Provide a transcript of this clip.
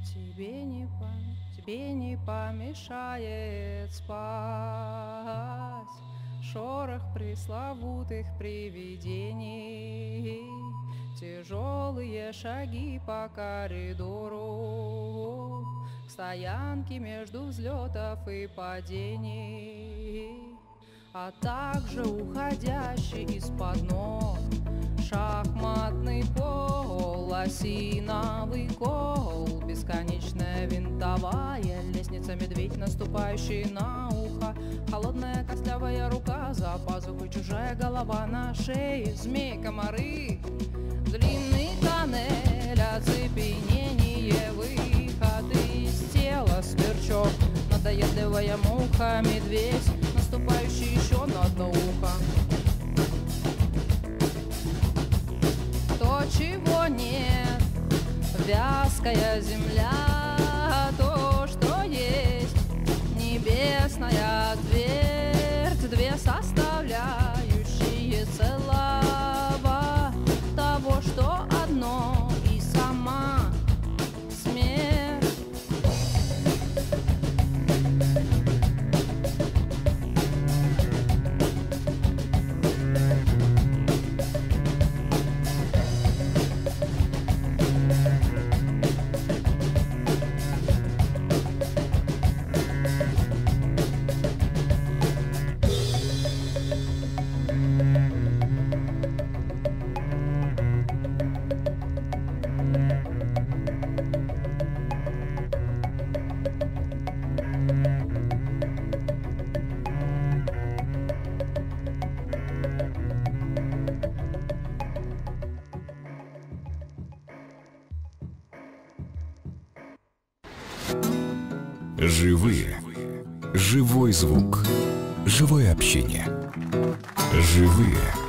Тебе не помешает спать шорох пресловутых привидений, тяжелые шаги по коридору к стоянке между взлетов и падений, а также уходящий из-под ног шахматный пол, осиновый кол, бесконечная винтовая лестница, медведь, наступающий на ухо, холодная костлявая рука за пазухой, чужая голова на шее, змей, комары, длинный тоннель, оцепенение, выход из тела, сверчок, надоедливая муха, медведь, наступающий еще на одно ухо. То, чего нет, вязкая земля, то, что есть, небесная твердь, две составляющие целого, того, что одно и сама смерть. Живые. Живой звук. Живое общение. Живые.